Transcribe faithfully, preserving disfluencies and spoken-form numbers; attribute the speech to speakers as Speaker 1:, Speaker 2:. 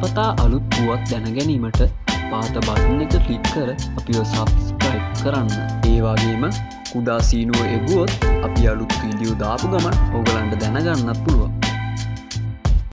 Speaker 1: වතාවතා අලුත් පුවත් දැන ගැනීමට පාත බටන් එක ක්ලික් කර අපිව සබ්ස්ක්‍රයිබ් කරන්න. ඒ වගේම කුඩා සීනුව එගුවොත් අපි අලුත් වීඩියෝ දාපු ගමන් ඔයගලන්ට දැනගන්නත් පුළුවන්.